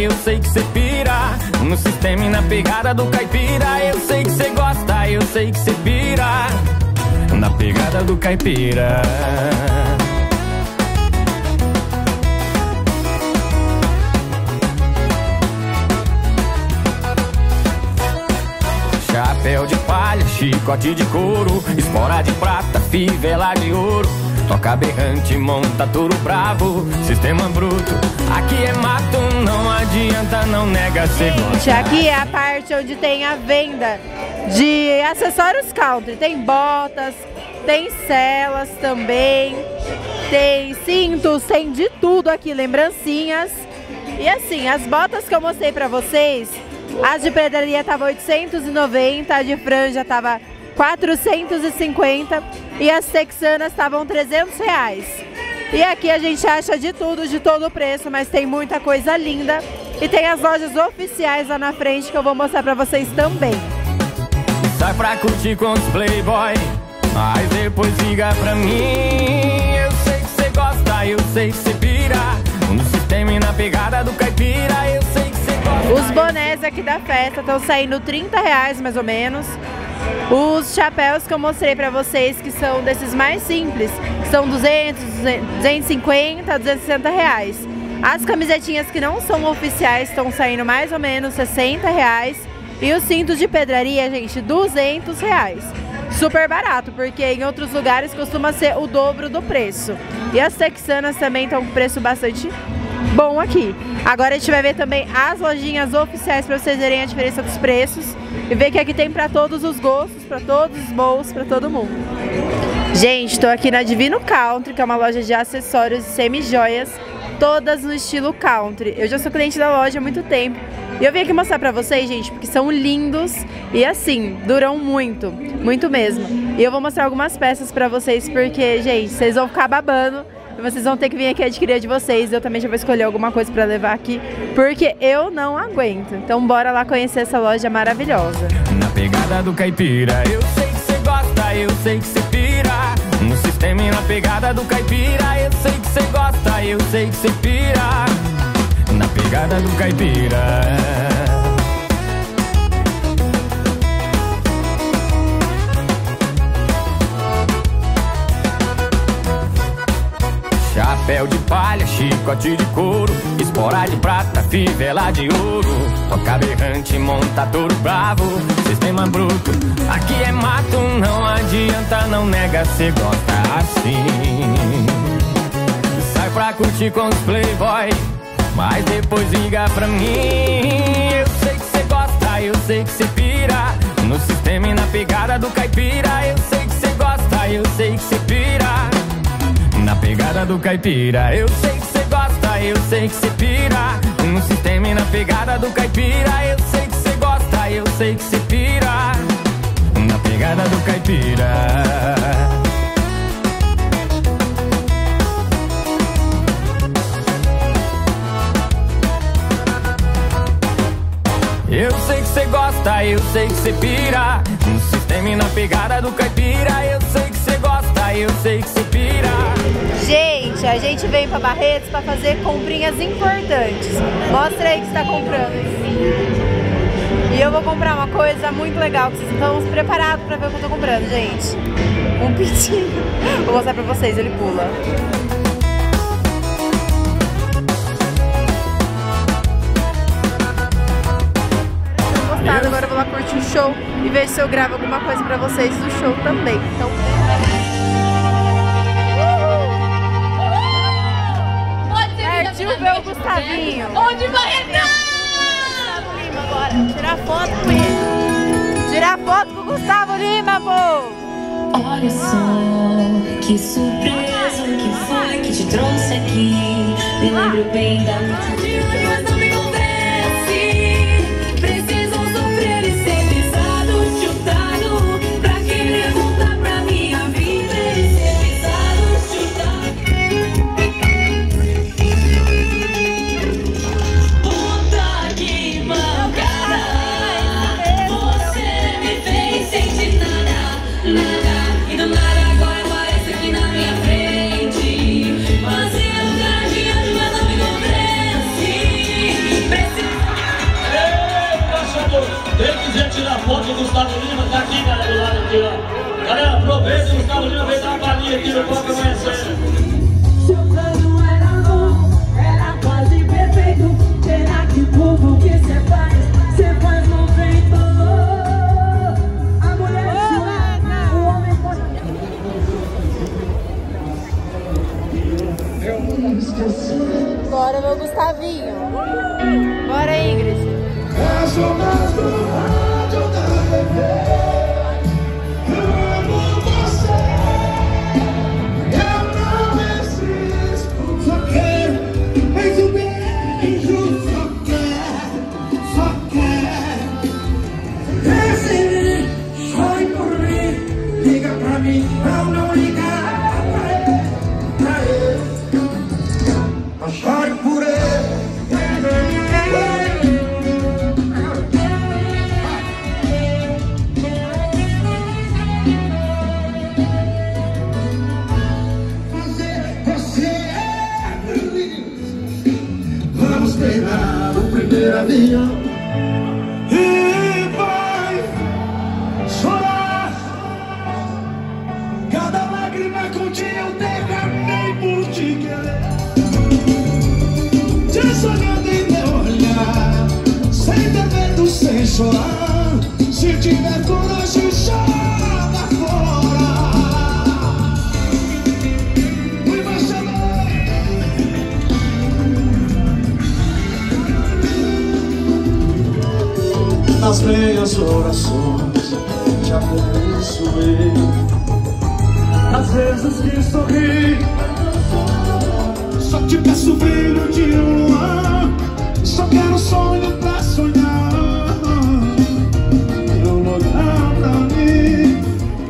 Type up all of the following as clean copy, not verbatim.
eu sei que cê pira. No sistema e na pegada do caipira. Eu sei que cê gosta, eu sei que cê pira. Na pegada do caipira. Chapéu de palha, chicote de couro, espora de prata, fivela de ouro. Toca berrante, monta touro bravo, sistema bruto. Aqui é mato, não adianta, não nega, cê gosta. Gente, aqui é a parte onde tem a venda de acessórios country. Tem botas, tem celas também, tem cintos, tem de tudo aqui, lembrancinhas. E assim, as botas que eu mostrei pra vocês, as de pedraria tava 890, a de franja tava 450 e as texanas estavam 300 reais. E aqui a gente acha de tudo, de todo o preço, mas tem muita coisa linda. E tem as lojas oficiais lá na frente que eu vou mostrar pra vocês também. Sai pra curtir com os playboy, mas depois liga pra mim. Eu sei que cê gosta, eu sei que cê pira. No sistema e na pegada do caipira. Eu sei que cê gosta. Os bonés aqui da festa estão saindo 30 reais mais ou menos. Os chapéus que eu mostrei pra vocês, que são desses mais simples, são 200, 250, 260 reais. As camisetinhas que não são oficiais estão saindo mais ou menos 60 reais. E os cintos de pedraria, gente, 200 reais. Super barato, porque em outros lugares costuma ser o dobro do preço. E as texanas também estão com preço bastante bom aqui. Agora a gente vai ver também as lojinhas oficiais para vocês verem a diferença dos preços. E ver que aqui tem para todos os gostos, para todos os bolsos, para todo mundo. Gente, tô aqui na Divino Country, que é uma loja de acessórios e semi-joias, todas no estilo country. Eu já sou cliente da loja há muito tempo. E eu vim aqui mostrar pra vocês, gente, porque são lindos e assim, duram muito, muito mesmo. E eu vou mostrar algumas peças pra vocês porque, gente, vocês vão ficar babando e vocês vão ter que vir aqui adquirir a de vocês. Eu também já vou escolher alguma coisa pra levar aqui, porque eu não aguento. Então bora lá conhecer essa loja maravilhosa. Na pegada do caipira, eu sei que cê gosta, eu sei que cê pira. No sistema e na pegada do caipira. Eu sei que cê gosta, eu sei que cê pira. Na pegada do caipira. Chapéu de palha, chicote de couro, espora de prata, fivela de ouro. Toca berrante, monta touro bravo, sistema bruto. Aqui é mato, não adianta, não nega, cê gosta assim. Sai pra curtir com os playboy, mas depois liga pra mim. Eu sei que cê gosta, eu sei que cê pira. No sistema e na pegada do caipira. Eu sei que cê gosta, eu sei que cê pira. Na pegada do caipira. Eu sei que cê gosta, eu sei que cê pira. No sistema e na pegada do caipira. Eu sei que cê gosta, eu sei que cê pira. Na pegada do caipira. Eu sei que cê gosta, eu sei que cê pira. No sistema e na pegada do caipira. Eu sei que cê gosta, eu sei que cê pira. Gente, a gente vem pra Barretos pra fazer comprinhas importantes. Mostra aí que você tá comprando. E eu vou comprar uma coisa muito legal, que vocês estão preparados pra ver o que eu tô comprando, gente. Um pintinho. Vou mostrar pra vocês, ele pula. Agora eu vou lá curtir o show e ver se eu gravo alguma coisa pra vocês do show também. Então... Partiu ver o Gustavinho. Onde vai entrar? Gustavo Lima agora. Tirar foto com ele. Tirar foto com o Gustavo Lima, pô. Olha só, que surpresa, o que foi que te trouxe aqui? Me lembro bem da noite. Mas não me confesse. Precisam sofrer e ser pisado, chutado, pra querer voltar pra minha vida e ser pisado, chutado. Puta que mancada, você me fez sentir nada, nada. E do nada agora aparece aqui na minha frente. Mas eu lugar de anjo, mas não me convence. Seu bloco amanhecer. Seu plano era bom, era quase perfeito. Será que tudo que você faz não feito? A mulher sua, o homem pode. Bora, meu Gustavinho. Bora, Ingrid. Chore por ele. Fazer você vamos pegar o primeiro avião e vai chorar. Cada lágrima que um dia eu derramei por te querer. Te sonhando em teu olhar, sem ter medo, sem chorar. Se tiver coragem, joga fora. E vai chamar. Nas minhas orações te abençoei. Às vezes que sorri, só te peço o brilho de um luar. Só quero sonho pra sonhar. Não olhar pra mim.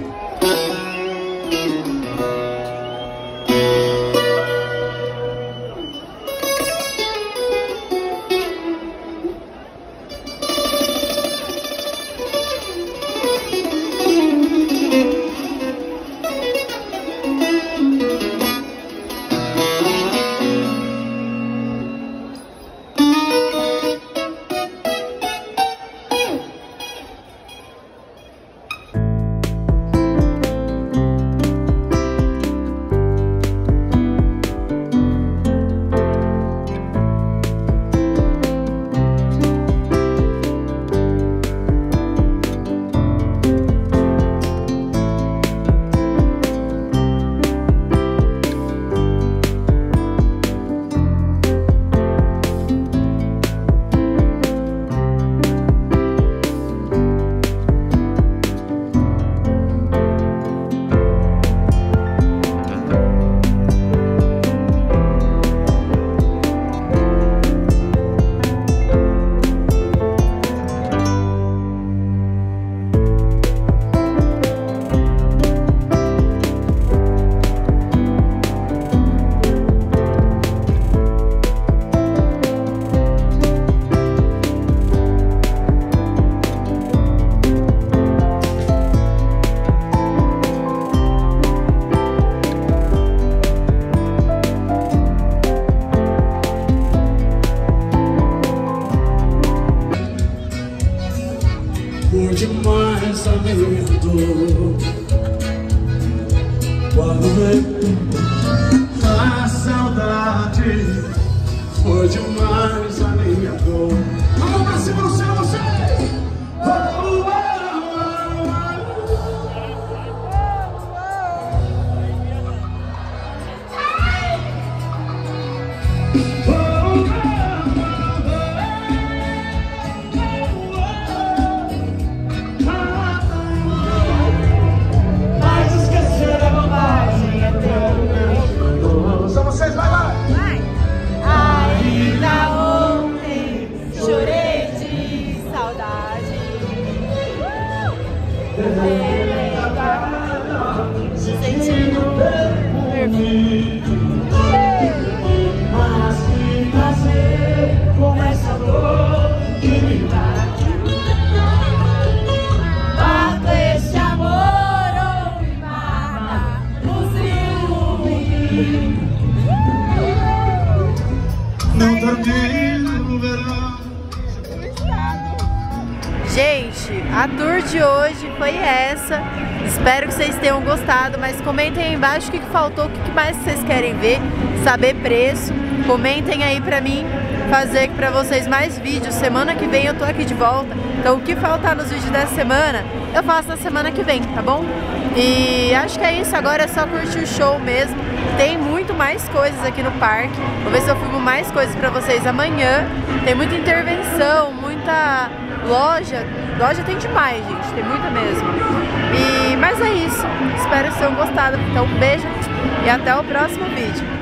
Por demais amigo, quando veio a saudade, foi demais a minha dor. Vamos pra cima do céu, vocês! Mas que fazer com essa dor que me bate? Mata esse amor ou me mata o ciúme. Não termino o verão Gente, a tour de hoje foi essa. Espero que vocês tenham gostado, mas comentem aí embaixo o que faltou, o que mais vocês querem ver, saber preço. Comentem aí pra mim fazer pra vocês mais vídeos. Semana que vem eu tô aqui de volta. Então o que faltar nos vídeos dessa semana, eu faço na semana que vem, tá bom? E acho que é isso, agora é só curtir o show mesmo. Tem muito mais coisas aqui no parque. Vou ver se eu filmo mais coisas pra vocês amanhã. Tem muita intervenção, muita loja. Loja tem demais, gente, tem muita mesmo. Mas é isso, espero que vocês tenham gostado. Então um beijo e até o próximo vídeo.